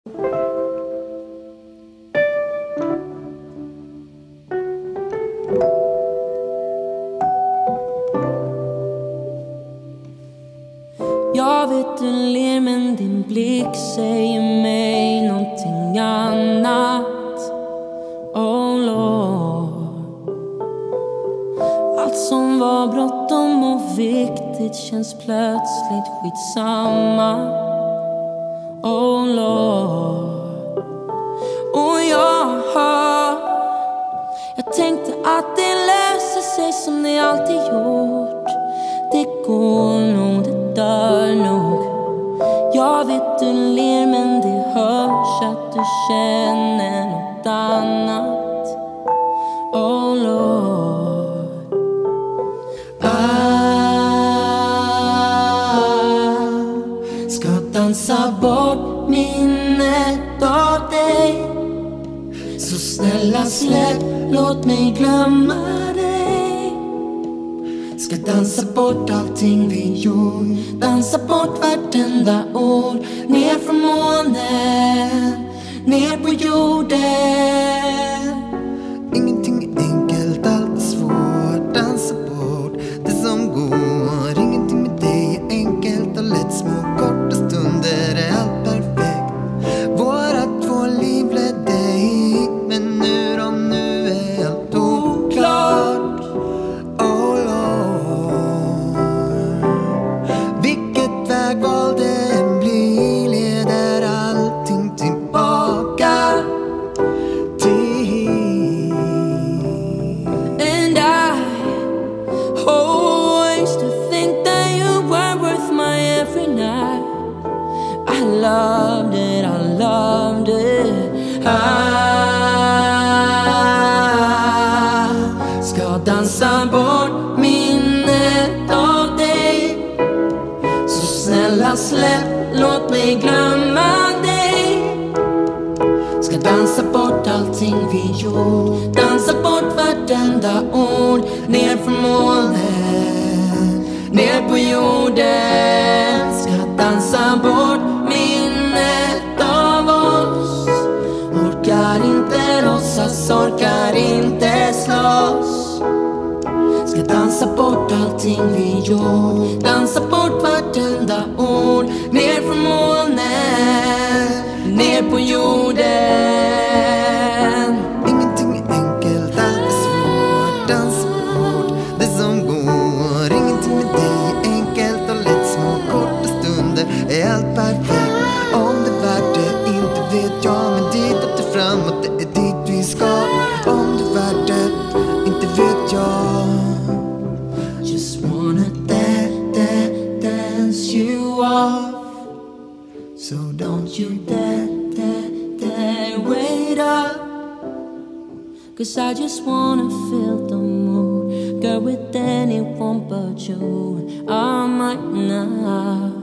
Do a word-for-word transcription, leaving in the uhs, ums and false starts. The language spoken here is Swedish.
Jag vet du ler men din blick säger mig någonting annat. Oh Lord. Allt som var bråttom och viktigt känns plötsligt skitsamma. Oh Lord. Och jag har Jag tänkte att det löser sig som det alltid gjort. Det går nog, det dör nog. Jag vet du ler men det hörs att du känner något annat. Oh Lord. Ah, ska dansa bort minnet av dig. Så snälla släpp, låt mig glömma dig. Ska dansa bort allting vi gjort. Dansa bort vartenda ord. Ner från månen, ner på jorden. Ingenting är enkelt, allt är svårt. Dansa bort det som går. Ingenting med dig är enkelt och lätt. Små korta stunder är allt perfekt. Våra två liv ledde hit, men nu då, nu är allt oklart. Oh Lord. Vilket vägval det än blir leder allting tillbaka till. And I always to think that you were worth my every night. I loved it, I loved it. Ah, ska dansa bort minnet av dig. Så snälla släpp, låt mig glömma dig. Ska dansa bort allting vi gjort. Dansa bort vartenda ord. Ner från molnen, ner på jorden. Ska dansa bort minnet av oss. Orkar inte låtsas, orkar inte slåss. Ska dansa bort allting vi gjort. Dansa bort vartenda ord. Ner från molnen, ner på jorden. Ingenting är enkelt, allt är svårt. Dansa bort det som går. Ingenting med dig är enkelt och lätt. Små korta stunder är allt perfekt. Om det är värt det, inte vet jag. Men ditåt är framåt, det är dit vi ska. Om det är värt det, inte vet jag. Just wanna dance, dance, dance you off. So don't you dare, dare, dare wait up. Cause I just wanna feel the mood. Girl, with anyone but you, I might not.